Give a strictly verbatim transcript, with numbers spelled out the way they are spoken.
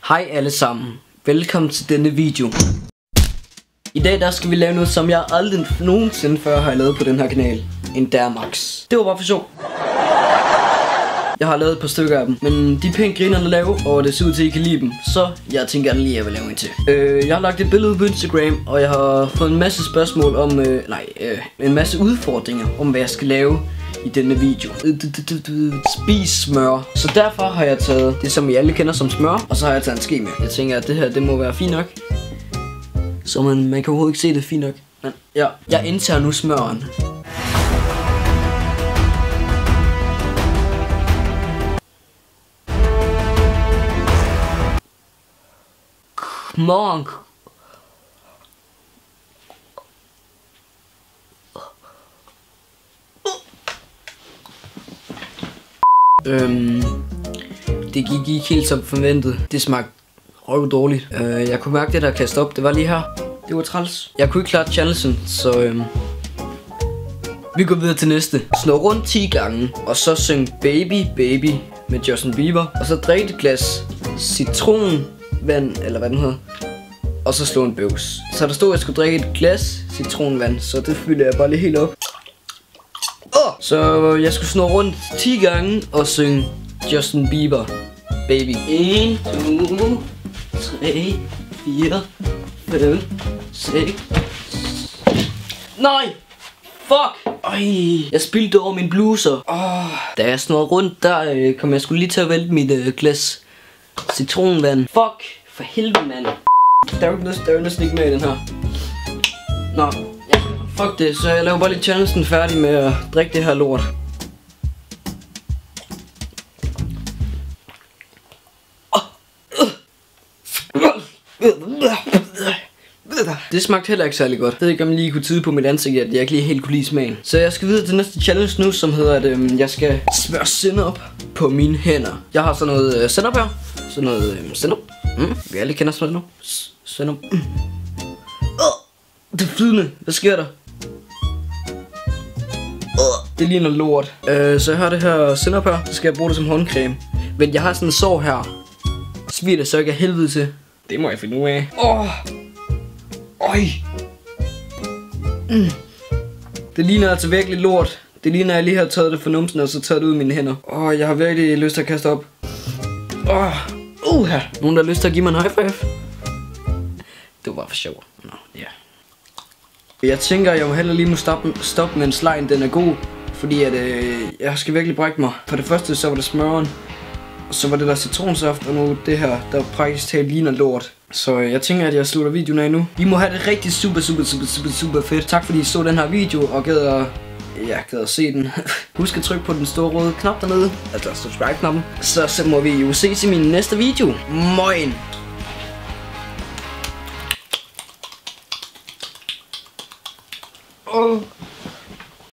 Hej alle sammen, velkommen til denne video. I dag der skal vi lave noget, som jeg aldrig nogensinde før har lavet på den her kanal. En Dermax. Det var bare for sjov. Jeg har lavet et par stykker af dem, men de er pænt grinerne at lave, og det ser ud til at I kan lide dem. Så jeg tænker lige at jeg vil lave en til. øh, Jeg har lagt et billede på Instagram, og jeg har fået en masse spørgsmål om øh, Nej, øh, en masse udfordringer om hvad jeg skal lave i denne video. Spis smør. Så derfor har jeg taget det, som I alle kender som smør, og så har jeg taget en ske med. Jeg tænker at det her, det må være fint nok. Så man, man kan overhovedet ikke se det fint nok. Men ja, jeg indtager nu smøren. Morgen. Øhm, det gik ikke helt som forventet. Det smagte røv dårligt. øh, Jeg kunne mærke det der kastede op. Det var lige her. Det var træls. Jeg kunne ikke klare challengen, så øhm, vi går videre til næste. Slå rundt ti gange, og så syng Baby Baby med Justin Bieber. Og så drik et glas citronvand, eller hvad den hedder, og så slå en bøvs. Så der stod at jeg skulle drikke et glas citronvand, så det fylder jeg bare lige helt op. Oh! Så jeg skulle snurre rundt ti gange og synge Justin Bieber Baby. en, to, tre, fire, fem, seks. Nej! Fuck! Ej, jeg spildte over min bluser. Oh. Da jeg snurrede rundt, der øh, kom jeg skulle lige til at vælte mit øh, glas citronvand. Fuck! For helvede, mand. Der er jo næsten, der er jo næsten ikke med i den her. Nå, ja, fuck det. Så jeg laver bare lige challengen færdig med at drikke det her lort. Det smagte heller ikke særlig godt. Jeg ved ikke om I lige kunne tyde på mit ansigt, at jeg ikke lige helt kunne lide smagen. Så jeg skal videre til næste challenge nu, som hedder at øhm, jeg skal smøre sennep på mine hænder. Jeg har sådan noget øh, sennep her. Sådan noget øh, sennep. Mm, vi alle kender sennep. Sennep. Mm. Uh, det er flydende. Hvad sker der? Uh, det ligner lort. Uh, så jeg har det her sennep her. Så skal jeg bruge det som håndcreme. Men jeg har sådan en sår her. Sviger det så ikke af helvede til. Det må jeg finde ud af. Åh. Oh. Øj. Mm. Det ligner altså virkelig lort. Det ligner at jeg lige har taget det for numsen og så taget det ud af mine hænder. Åh, oh, jeg har virkelig lyst til at kaste op. Åh. Oh. Uha. Nogen der har lyst til at give mig en high five? Det var bare for sjov. Nå, ja. Jeg tænker jeg må heller lige må stoppe, stoppe mens lejen den er god. Fordi at øh, jeg skal virkelig brække mig. For det første så var det smøren. Og så var det der citronsaft, og nu det her, der praktisk talt ligner lort. Så øh, jeg tænker, at jeg slutter videoen af nu. I må have det rigtig super, super, super, super, super fedt. Tak fordi I så den her video, og gad at, ja, gad at se den. Husk at trykke på den store røde knap dernede, altså subscribe-knappen. Så, så må vi jo ses i min næste video. Moin! Oh.